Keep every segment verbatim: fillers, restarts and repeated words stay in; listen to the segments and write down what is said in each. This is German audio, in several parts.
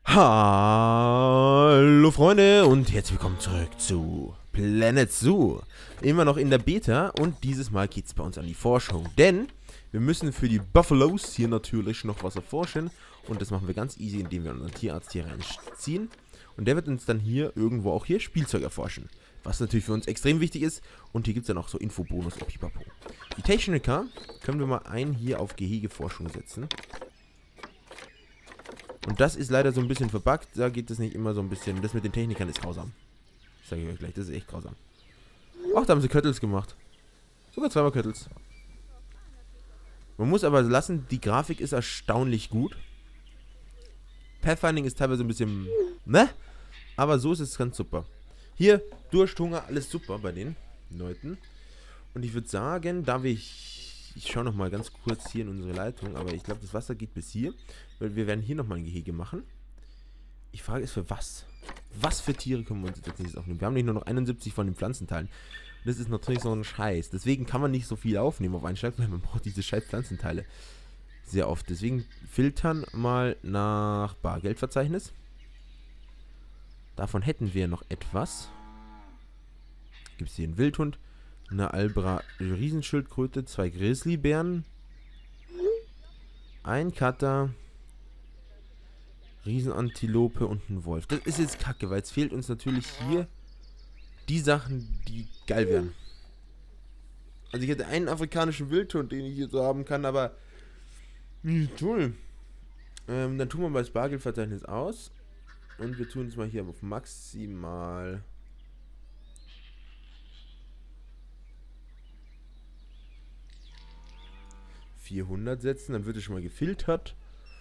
Hallo Freunde und herzlich willkommen zurück zu Planet Zoo. Immer noch in der Beta und dieses Mal geht es bei uns an die Forschung, denn wir müssen für die Buffalos hier natürlich noch was erforschen und das machen wir ganz easy, indem wir unseren Tierarzt hier reinziehen und der wird uns dann hier irgendwo auch hier Spielzeug erforschen, was natürlich für uns extrem wichtig ist und hier gibt es dann auch so Infobonus und Pipapo. Die Techniker können wir mal ein hier auf Gehegeforschung setzen. Und das ist leider so ein bisschen verbuggt, da geht es nicht immer so ein bisschen. Das mit den Technikern ist grausam. Das sage ich euch gleich, das ist echt grausam. Ach, da haben sie Köttels gemacht. Sogar zweimal Köttels. Man muss aber lassen, die Grafik ist erstaunlich gut. Pathfinding ist teilweise ein bisschen, ne? Aber so ist es ganz super. Hier, Durst, Hunger, alles super bei den Leuten. Und ich würde sagen, da wir... Ich schaue nochmal ganz kurz hier in unsere Leitung, aber ich glaube, das Wasser geht bis hier. Weil wir werden hier nochmal ein Gehege machen. Ich frage es für was? Was für Tiere können wir uns jetzt nicht aufnehmen? Wir haben nicht nur noch einundsiebzig von den Pflanzenteilen. Das ist natürlich so ein Scheiß. Deswegen kann man nicht so viel aufnehmen auf einen Schlag, weil man braucht diese scheiß Pflanzenteile sehr oft. Deswegen filtern mal nach Bargeldverzeichnis. Davon hätten wir noch etwas. Gibt es hier einen Wildhund, eine Albra Riesenschildkröte, zwei Grizzlybären, ein Kater, Riesenantilope und ein Wolf. Das ist jetzt kacke, weil es fehlt uns natürlich hier die Sachen, die geil wären. Also ich hätte einen afrikanischen Wildhund, den ich hier so haben kann, aber hm, toll. Ähm, dann tun wir mal das Bargeldverzeichnis aus und wir tun es mal hier auf maximal vierhundert setzen, dann wird es schon mal gefiltert.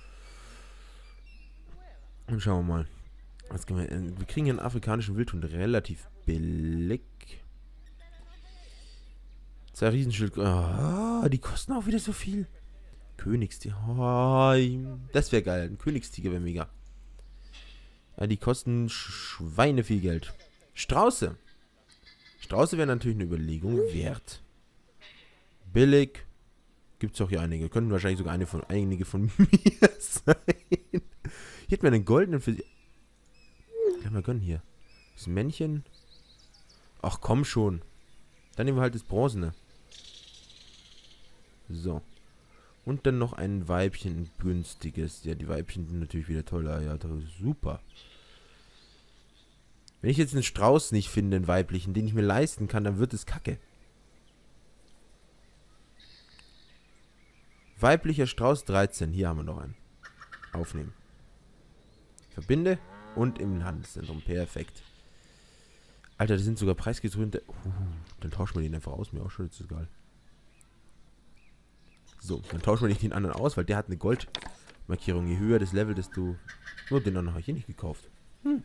Und schauen wir mal. Was können wir, wir kriegen hier einen afrikanischen Wildhund relativ billig. Zwei Riesenschild. Oh, die kosten auch wieder so viel. Königstiger. Oh, das wäre geil. Ein Königstiger wäre mega. Ja, die kosten Schweine viel Geld. Strauße. Strauße wären natürlich eine Überlegung wert. Billig. Gibt es auch hier einige. Könnten wahrscheinlich sogar eine von, einige von mir sein. Hier hätten wir einen goldenen für sie. Kann man gönnen hier. Das Männchen. Ach komm schon. Dann nehmen wir halt das Bronzene. So. Und dann noch ein Weibchen, ein günstiges. Ja, die Weibchen sind natürlich wieder toller. Ja, super. Wenn ich jetzt einen Strauß nicht finde, einen weiblichen, den ich mir leisten kann, dann wird es kacke. Weiblicher Strauß dreizehn. Hier haben wir noch einen. Aufnehmen. Verbinde und im Handelszentrum. Perfekt. Alter, das sind sogar preisgekrönte. Uh, dann tauschen wir den einfach aus. Mir auch schon, das ist egal. So, dann tauschen wir nicht den anderen aus, weil der hat eine Goldmarkierung. Je höher das Level, desto... Nur den anderen habe ich hier nicht gekauft. Hm.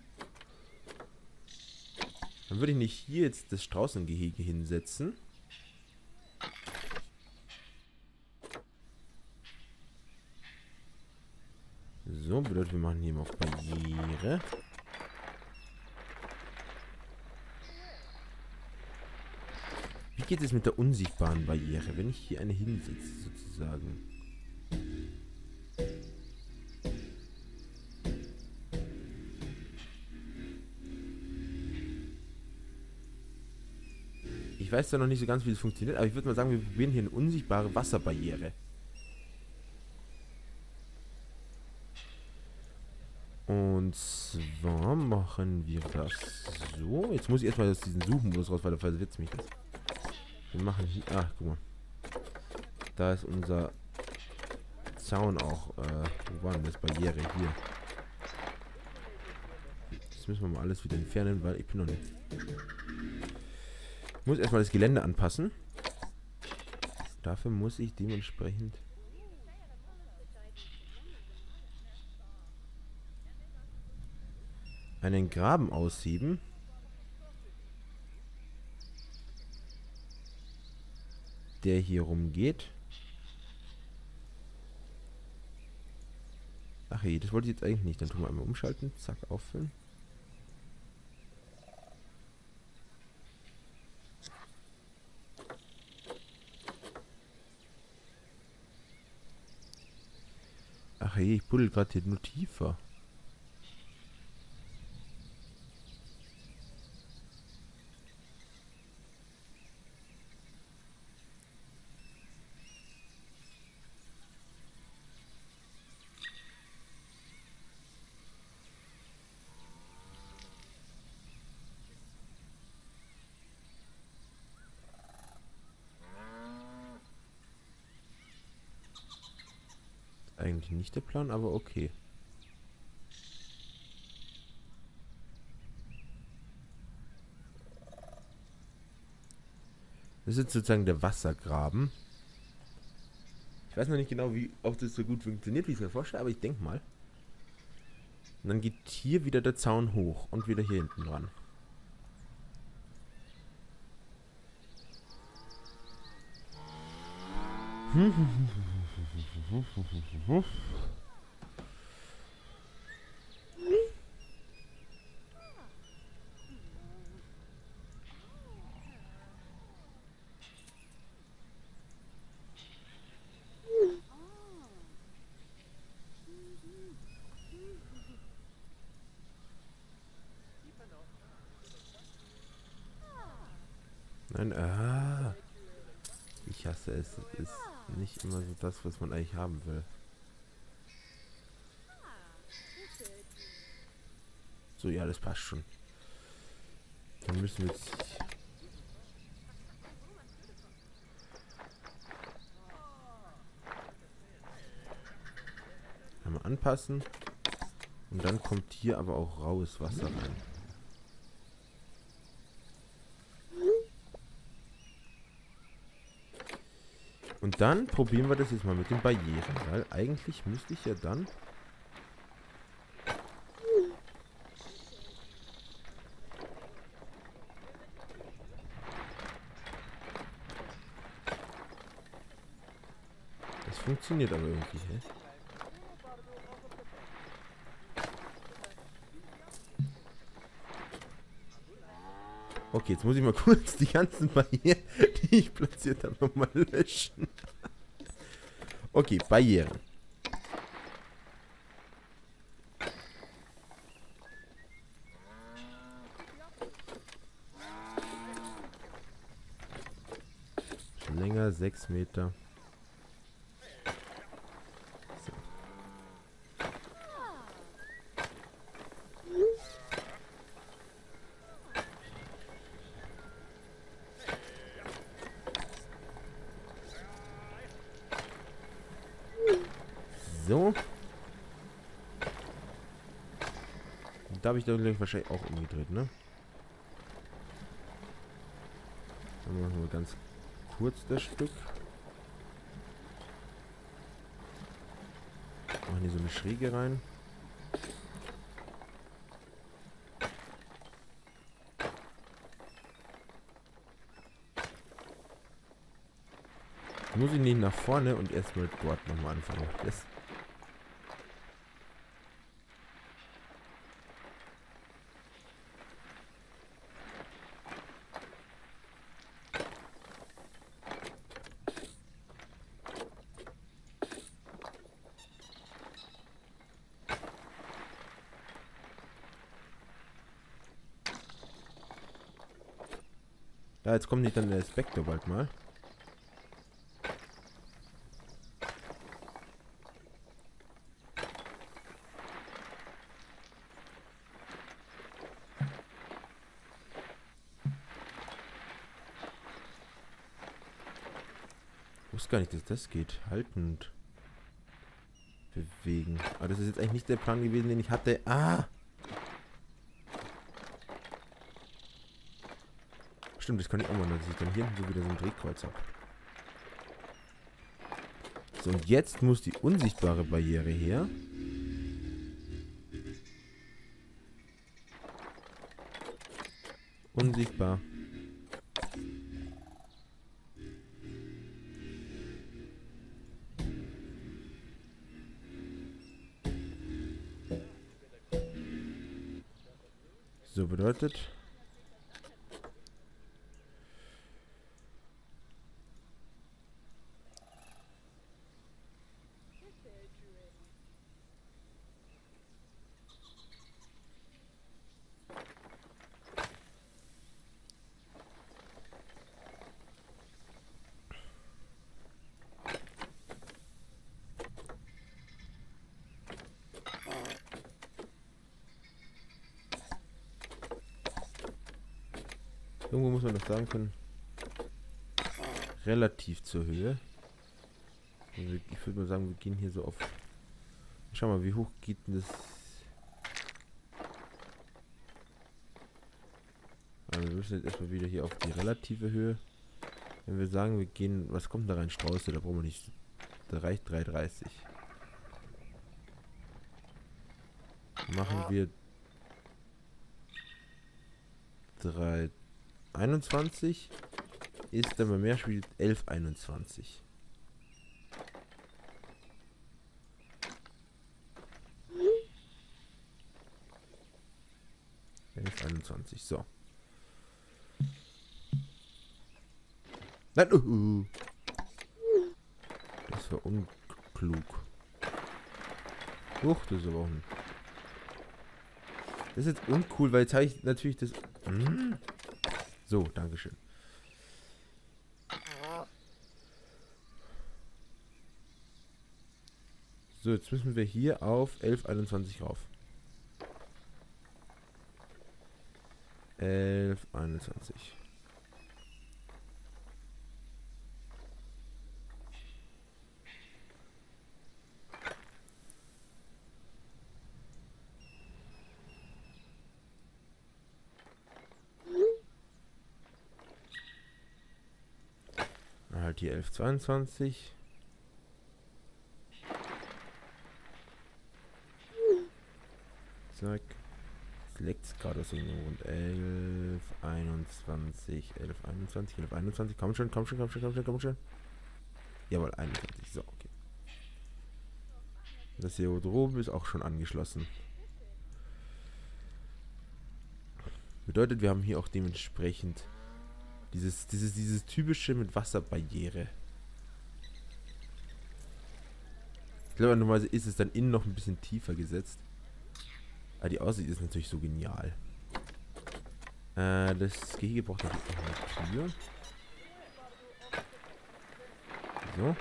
Dann würde ich nicht hier jetzt das Straußengehege hinsetzen. So, bedeutet, wir machen hier mal auf Barriere. Wie geht es mit der unsichtbaren Barriere, wenn ich hier eine hinsetze, sozusagen? Ich weiß da noch nicht so ganz, wie das funktioniert, aber ich würde mal sagen, wir probieren hier eine unsichtbare Wasserbarriere. Und zwar machen wir das so. Jetzt muss ich erstmal aus diesem Suchmodus raus, weil da verwirrt mich das. Wir machen hier. Ach, guck mal. Da ist unser Zaun auch. Äh, wo war denn das? Barriere? Hier. Das müssen wir mal alles wieder entfernen, weil ich bin noch nicht. Ich muss erstmal das Gelände anpassen. Dafür muss ich dementsprechend. Einen Graben ausheben. Der hier rumgeht. Ach je, das wollte ich jetzt eigentlich nicht. Dann tun wir einmal umschalten. Zack, auffüllen. Ach je, ich buddel gerade hier nur tiefer. eigentlich nicht der Plan, aber okay. Das ist jetzt sozusagen der Wassergraben. Ich weiß noch nicht genau, wie ob das so gut funktioniert, wie ich es mir vorstelle, aber ich denke mal. Und dann geht hier wieder der Zaun hoch und wieder hier hinten ran. Nein, ah. Ich hasse es. Es ist nicht immer so das, was man eigentlich haben will. So, ja, das passt schon. Dann müssen wir jetzt... einmal anpassen. Und dann kommt hier aber auch raues Wasser rein. Und dann probieren wir das jetzt mal mit den Barrieren, weil eigentlich müsste ich ja dann... Das funktioniert aber irgendwie, hä? Okay, jetzt muss ich mal kurz die ganzen Barrieren, die ich platziert habe, nochmal löschen. Okay, Barrieren. Schon länger, sechs Meter. So. Da habe ich dann gleich wahrscheinlich auch umgedreht, ne? Dann machen wir ganz kurz das Stück. Machen hier so eine Schräge rein. Muss ich nicht nach vorne und erstmal dort nochmal anfangen. Das ja, jetzt kommt nicht dann der Inspektor bald mal. Ich wusste gar nicht, dass das geht. Halten und bewegen. Aber das ist jetzt eigentlich nicht der Plan gewesen, den ich hatte. Ah! Stimmt, das kann ich auch mal, dass ich dann hier so wieder so ein Drehkreuz habe. So, und jetzt muss die unsichtbare Barriere her. Unsichtbar. So bedeutet... Irgendwo muss man doch sagen können, relativ zur Höhe. Also ich würde mal sagen, wir gehen hier so auf Schau mal, wie hoch geht denn das? Also wir müssen jetzt erstmal wieder hier auf die relative Höhe. Wenn wir sagen, wir gehen... Was kommt da rein? Strauße, da brauchen wir nicht... Da reicht drei dreißig. Machen wir... drei einundzwanzig. Ist, wenn man mehr spielt, elf einundzwanzig. elf einundzwanzig, so. Nein, uh, uh. Das war unklug. Uch, das ist aber auch ein... Das ist jetzt uncool, weil jetzt habe ich natürlich das... Hm? So, dankeschön. So, jetzt müssen wir hier auf elf einundzwanzig rauf. elf einundzwanzig. Halt hier elf zweiundzwanzig. Zack. Jetzt leckt es gerade so rund elf einundzwanzig, elf einundzwanzig, elf einundzwanzig. Komm schon, komm schon, komm schon, komm schon, komm schon. Jawohl, einundzwanzig. So, okay. Das hier oben ist auch schon angeschlossen. Bedeutet, wir haben hier auch dementsprechend dieses, dieses, dieses typische mit Wasserbarriere. Ich glaube, normalerweise ist es dann innen noch ein bisschen tiefer gesetzt. Aber die Aussicht ist natürlich so genial. Äh, das Gehege braucht natürlich auch eine Tür. So.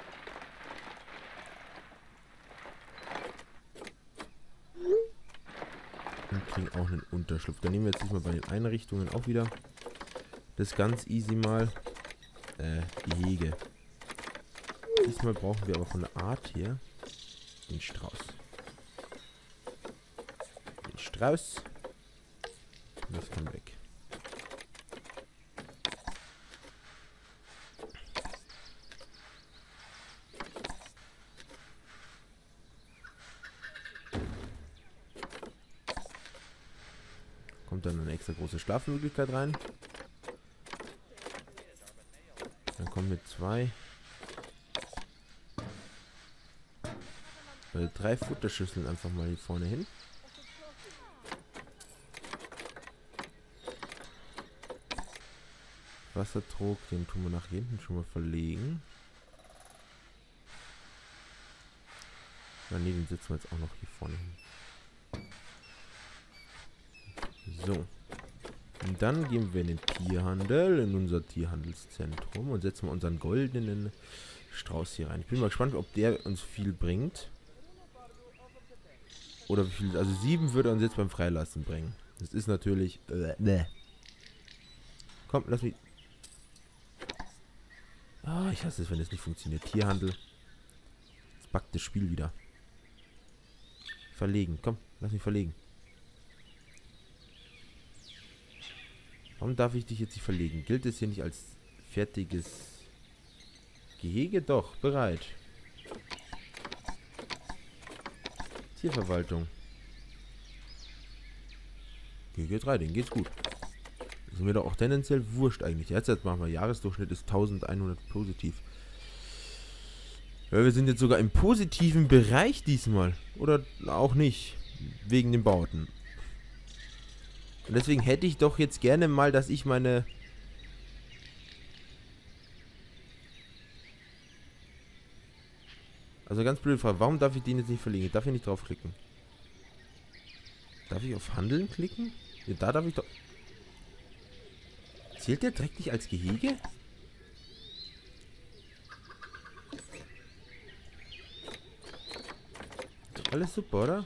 Und kriegen auch einen Unterschlupf. Dann nehmen wir jetzt diesmal bei den Einrichtungen auch wieder das ganz easy mal. Äh, Gehege. Diesmal brauchen wir aber von der Art her den Strauß. Den Strauß. Das kann weg. Kommt dann eine extra große Schlafmöglichkeit rein. Dann kommen wir zwei. Äh, drei Futterschüsseln einfach mal hier vorne hin. Wassertrog, den tun wir nach hinten schon mal verlegen. Na ne, den setzen wir jetzt auch noch hier vorne hin. So. Und dann gehen wir in den Tierhandel, in unser Tierhandelszentrum und setzen wir unseren goldenen Strauß hier rein. Ich bin mal gespannt, ob der uns viel bringt. Oder wie viel, also sieben würde er uns jetzt beim Freilassen bringen. Das ist natürlich... Äh, ne. Komm, lass mich... Ah, ich hasse es, wenn das nicht funktioniert. Tierhandel. Jetzt backt das Spiel wieder. Verlegen. Komm, lass mich verlegen. Warum darf ich dich jetzt nicht verlegen? Gilt es hier nicht als fertiges Gehege? Doch, bereit. Tierverwaltung. Gehege drei, denen geht's gut. Das ist mir doch auch tendenziell wurscht eigentlich. Jetzt, jetzt machen wir Jahresdurchschnitt ist eintausendeinhundert positiv. Ja, wir sind jetzt sogar im positiven Bereich diesmal. Oder auch nicht. Wegen den Bauten. Und deswegen hätte ich doch jetzt gerne mal, dass ich meine... Also ganz blöde Frage, warum darf ich den jetzt nicht verlegen? Darf ich nicht draufklicken? Darf ich auf Handeln klicken? Ja, da darf ich doch... Zählt der Dreck nicht als Gehege? Alles super, oder?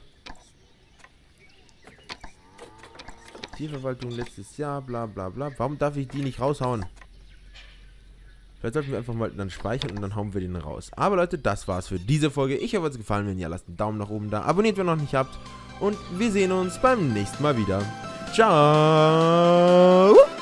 Tierverwaltung letztes Jahr, bla bla bla. Warum darf ich die nicht raushauen? Vielleicht sollten wir einfach mal dann speichern und dann hauen wir den raus. Aber Leute, das war's für diese Folge. Ich hoffe, es hat gefallen. Wenn ja, lasst einen Daumen nach oben da. Abonniert, wenn ihr noch nicht habt. Und wir sehen uns beim nächsten Mal wieder. Ciao!